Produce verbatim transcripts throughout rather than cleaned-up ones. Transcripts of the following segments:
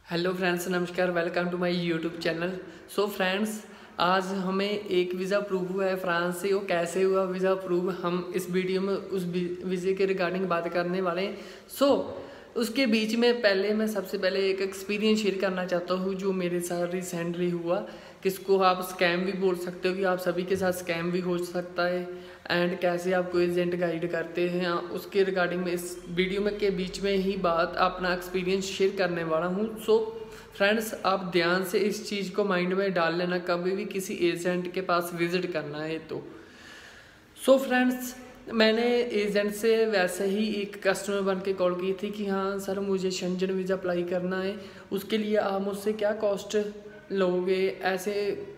Hello friends, नमस्कार। Welcome to my YouTube channel. So friends, आज हमें एक वीज़ा अप्रूव हुआ है फ्रांस से। वो कैसे हुआ वीज़ा अप्रूव, हम इस वीडियो में उस वीज़े के रिगार्डिंग बात करने वाले हैं। सो so, उसके बीच में पहले मैं सबसे पहले एक एक्सपीरियंस शेयर करना चाहता हूँ जो मेरे साथ रिसेंटली हुआ। किसको आप स्कैम भी बोल सकते हो कि आप सभी के साथ स्कैम भी हो सकता है, एंड कैसे आपको एजेंट गाइड करते हैं, उसके रिगार्डिंग में इस वीडियो में के बीच में ही बात अपना एक्सपीरियंस शेयर करने वाला हूँ। सो फ्रेंड्स, आप ध्यान से इस चीज़ को माइंड में डाल लेना कभी भी किसी एजेंट के पास विजिट करना है तो। सो फ्रेंड्स, मैंने एजेंट से वैसे ही एक कस्टमर बन के कॉल की थी कि हाँ सर, मुझे शेंजन वीज़ा अप्लाई करना है, उसके लिए आप मुझसे क्या कॉस्ट लोगे। ऐसे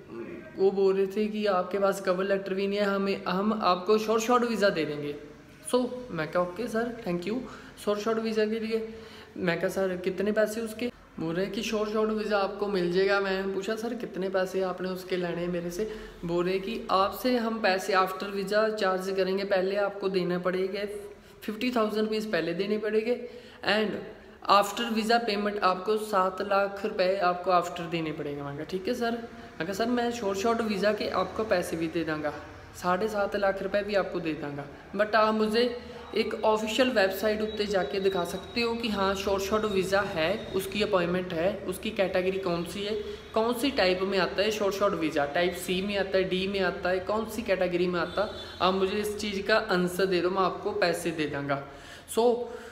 वो बोल रहे थे कि आपके पास कवर लेटर भी नहीं है, हमें हम आपको शॉर्ट शॉर्ट वीज़ा दे देंगे। सो so, मैं कहा okay sir, thank you short short visa के लिए। मैं कहा सर कितने पैसे उसके। बोल रहे कि शॉर्ट शॉर्ट वीज़ा आपको मिल जाएगा। मैंने पूछा सर कितने पैसे आपने उसके लेने हैं मेरे से। बोल रहे कि आपसे हम पैसे आफ्टर वीज़ा चार्ज करेंगे, पहले आपको देना पड़ेगा फिफ्टी थाउजेंड रुपीज़ पहले देने पड़ेंगे, एंड आफ्टर वीज़ा पेमेंट आपको सात लाख रुपए आपको आफ्टर देने पड़ेंगे। मैं कहा ठीक है सर। मैं कहा सर मैं शॉर्ट शॉर्ट वीज़ा के आपको पैसे भी दे दूँगा, साढ़े सात लाख रुपए भी आपको दे दूँगा, बट आप मुझे एक ऑफिशियल वेबसाइट उत्ते जाके दिखा सकते हो कि हाँ शॉर्ट शॉर्ट वीज़ा है, उसकी अपॉइंटमेंट है, उसकी कैटेगरी कौन सी है, कौन सी टाइप में आता है short short visa, type C में आता है, डी में आता है, कौन सी कैटेगरी में आता। आप मुझे इस चीज़ का आंसर दे दो, मैं आपको पैसे दे दूँगा। सो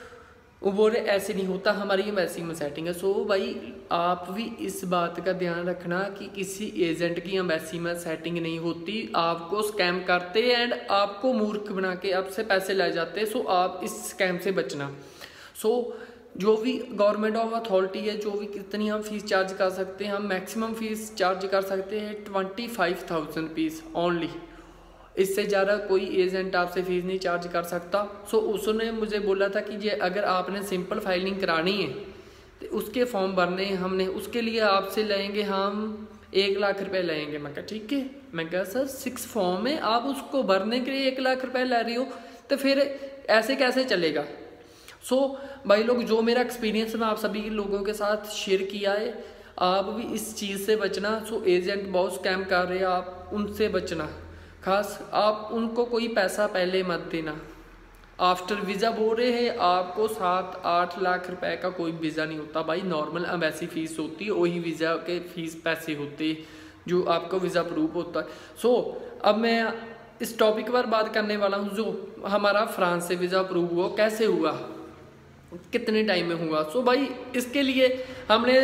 वो बोल रहे ऐसे नहीं होता, हमारी वैसी में सेटिंग है। सो भाई आप भी इस बात का ध्यान रखना कि किसी एजेंट की एम्बेसी में सेटिंग नहीं होती, आपको स्कैम करते एंड आपको मूर्ख बना के आपसे पैसे ले जाते। सो आप इस स्कैम से बचना। सो जो भी गवर्नमेंट ऑफ अथॉरिटी है, जो भी कितनी हम फीस चार्ज कर सकते हैं, हम मैक्सिमम फीस चार्ज कर सकते हैं twenty five thousand rupees only. इससे ज़्यादा कोई एजेंट आपसे फीस नहीं चार्ज कर सकता। सो उसने मुझे बोला था कि ये अगर आपने सिंपल फाइलिंग करानी है तो उसके फॉर्म भरने हैं हमने, उसके लिए आपसे लेंगे हम एक लाख रुपए लेंगे। मैं कहा ठीक है। मैं कहा सर सिक्स फॉर्म है, आप उसको भरने के लिए एक लाख रुपए ले रही हो, तो फिर ऐसे कैसे चलेगा। सो भाई लोग, जो मेरा एक्सपीरियंस मैं आप सभी लोगों के साथ शेयर किया है, आप भी इस चीज़ से बचना। सो एजेंट बहुत स्कैम कर रहे हैं, आप उनसे बचना। खास आप उनको कोई पैसा पहले मत देना। आफ्टर वीज़ा बोल रहे हैं आपको सात आठ लाख रुपए का कोई वीज़ा नहीं होता भाई, नॉर्मल एम्बेसी फीस होती है, वही वीज़ा के फीस पैसे होते जो आपको वीज़ा अप्रूव होता है। सो so, अब मैं इस टॉपिक पर बात करने वाला हूँ जो हमारा फ्रांस से वीज़ा अप्रूव हुआ, कैसे हुआ, कितने टाइम में हुआ। सो so, भाई इसके लिए हमने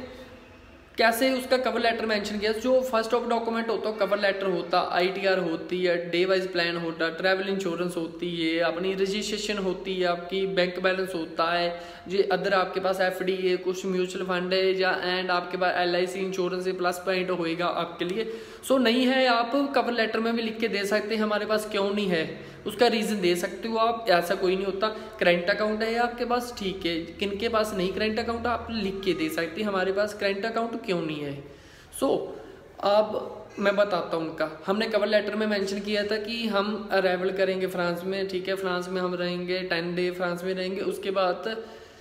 कैसे उसका कवर लेटर मेंशन किया। जो फर्स्ट ऑफ डॉक्यूमेंट होता है कवर लेटर होता, आईटीआर होती है, डे वाइज प्लान होता है, ट्रैवल इंश्योरेंस होती है, अपनी रजिस्ट्रेशन होती है, आपकी बैंक बैलेंस होता है, जो अदर आपके पास एफडी है, कुछ म्यूचुअल फंड है, या एंड आपके पास एलआईसी इंश्योरेंस है, प्लस पॉइंट होएगा आपके लिए। सो नहीं है आप कवर लेटर में भी लिख के दे सकते हैं हमारे पास क्यों नहीं है, उसका रीज़न दे सकते हो आप। ऐसा कोई नहीं होता। करेंट अकाउंट है आपके पास, ठीक है, किन के पास नहीं करेंट अकाउंट आप लिख के दे सकते हैं हमारे पास करेंट अकाउंट क्यों नहीं है। सो so, अब मैं बताता हूँ उनका। हमने कवर लेटर में मेंशन किया था कि हम अराइवल करेंगे फ्रांस में, ठीक है, फ्रांस में हम रहेंगे टेन डे फ्रांस में रहेंगे, उसके बाद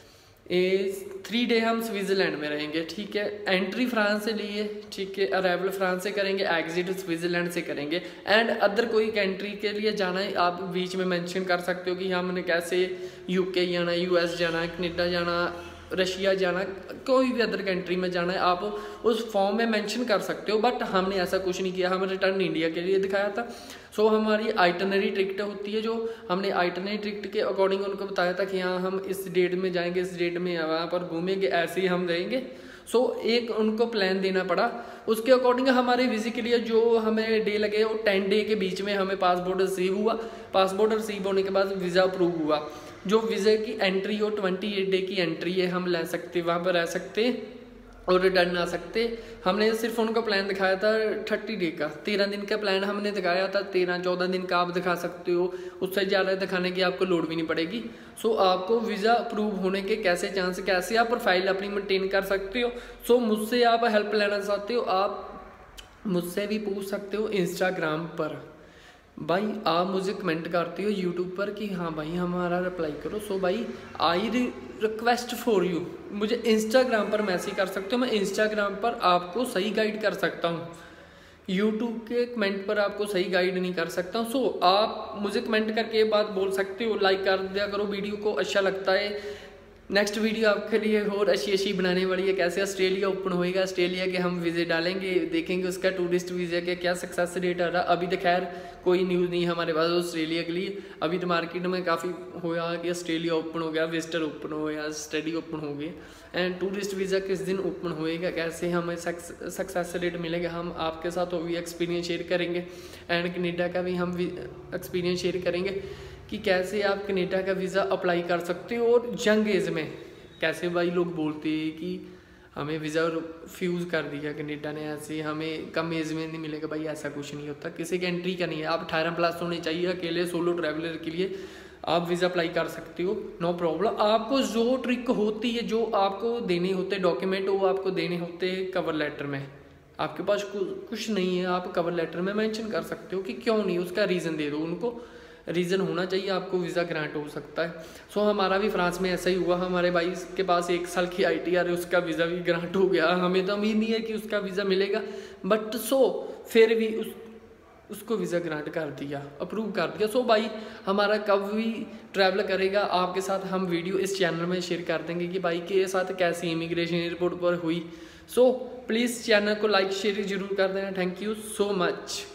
थ्री डे हम स्विट्ज़रलैंड में रहेंगे, ठीक है। एंट्री फ्रांस से लिए, ठीक है, अराइवल फ्रांस से करेंगे, एग्जिट स्विट्ज़रलैंड से करेंगे, एंड अदर कोई कंट्री के लिए जाना है आप बीच में मेंशन कर सकते हो कि हमने कैसे यूके जाना है, यूएस जाना है, कनाडा जाना, रशिया जाना, कोई भी अदर कंट्री में जाना है, आप उस फॉर्म में मेंशन कर सकते हो। बट हमने ऐसा कुछ नहीं किया, हमें रिटर्न इंडिया के लिए दिखाया था। सो so, हमारी आइटनरी टिकट होती है, जो हमने आइटनरी टिकट के अकॉर्डिंग उनको बताया था कि हाँ हम इस डेट में जाएंगे, इस डेट में वहाँ पर घूमेंगे, ऐसे ही हम रहेंगे। सो so, एक उनको प्लान देना पड़ा, उसके अकॉर्डिंग हमारे वीज़े के लिए जो हमें डे लगे वो टेन डे के बीच में हमें पासपोर्ट रिसीव हुआ। पासपोर्ट रिसीव होने के बाद वीज़ा अप्रूव हुआ। जो वीज़े की एंट्री हो ट्वेंटी एट डे की एंट्री है, हम ले सकते, वहाँ पर रह सकते और रिटर्न आ सकते। हमने सिर्फ उनको प्लान दिखाया था थर्टी डे का, तेरह दिन का प्लान हमने दिखाया था, तेरह चौदह दिन का आप दिखा सकते हो, उससे ज़्यादा दिखाने की आपको लोड भी नहीं पड़ेगी। सो so, आपको वीज़ा अप्रूव होने के कैसे चांस, कैसे आप प्रोफाइल अपनी मेंटेन कर सकते हो। सो so, मुझसे आप हेल्प लेना चाहते हो, आप मुझसे भी पूछ सकते हो इंस्टाग्राम पर, भाई आप मुझे कमेंट करते हो यूट्यूब पर कि हाँ भाई हमारा रिप्लाई करो। सो भाई आई रिक्वेस्ट फॉर यू, मुझे इंस्टाग्राम पर मैसेज कर सकते हो, मैं इंस्टाग्राम पर आपको सही गाइड कर सकता हूँ, यूट्यूब के कमेंट पर आपको सही गाइड नहीं कर सकता हूँ। सो आप मुझे कमेंट करके ये बात बोल सकते हो, लाइक कर दिया करो वीडियो को, अच्छा लगता है। नेक्स्ट वीडियो आपके लिए और अच्छी अच्छी बनाने वाली है, कैसे ऑस्ट्रेलिया ओपन होएगा, ऑस्ट्रेलिया के हम वीज़े डालेंगे, देखेंगे उसका टूरिस्ट वीज़ा के क्या सक्सेस रेट आ रहा। अभी तो खैर कोई न्यूज़ नहीं है हमारे पास ऑस्ट्रेलिया के लिए, अभी तो मार्केट में काफ़ी होया कि ऑस्ट्रेलिया ओपन हो गया, विजिटर ओपन हो गया, स्टडी ओपन हो गया। एंड टूरिस्ट वीज़ा किस दिन ओपन होएगा, कैसे हमें सक्सेस रेट मिलेगा, हम आपके साथ वो भी एक्सपीरियंस शेयर करेंगे। एंड कनेडा का भी हम एक्सपीरियंस शेयर करेंगे कि कैसे आप कनेडा का वीज़ा अप्लाई कर सकते हो। और यंग एज में कैसे भाई लोग बोलते हैं कि हमें वीज़ा रिफ्यूज़ कर दिया कनेडा ने, ऐसे हमें कम एज में नहीं मिलेगा। भाई ऐसा कुछ नहीं होता, किसी की एंट्री का नहीं है, आप अठारह प्लस होने चाहिए। अकेले सोलो ट्रैवलर के लिए आप वीज़ा अप्लाई कर सकते हो, नो प्रॉब्लम। आपको जो ट्रिक होती है, जो आपको देने होते डॉक्यूमेंट, वो आपको देने होते हैं कवर लेटर में। आपके पास कुछ नहीं है, आप कवर लेटर में मेंशन कर सकते हो कि क्यों नहीं, उसका रीज़न दे दो, उनको रीज़न होना चाहिए, आपको वीज़ा ग्रांट हो सकता है। सो so, हमारा भी फ्रांस में ऐसा ही हुआ, हमारे भाई के पास एक साल की आई टी आर है, उसका वीज़ा भी ग्रांट हो गया। हमें तो उम्मीद नहीं है कि उसका वीज़ा मिलेगा, बट सो so, फिर भी उस उसको वीज़ा ग्रांट कर दिया, अप्रूव कर दिया। सो so, भाई हमारा कब भी ट्रैवल करेगा आपके साथ हम वीडियो इस चैनल में शेयर कर देंगे कि भाई के साथ कैसी इमिग्रेशन एयरपोर्ट पर हुई। सो so, प्लीज़ चैनल को लाइक शेयर जरूर कर देना। Thank you so much.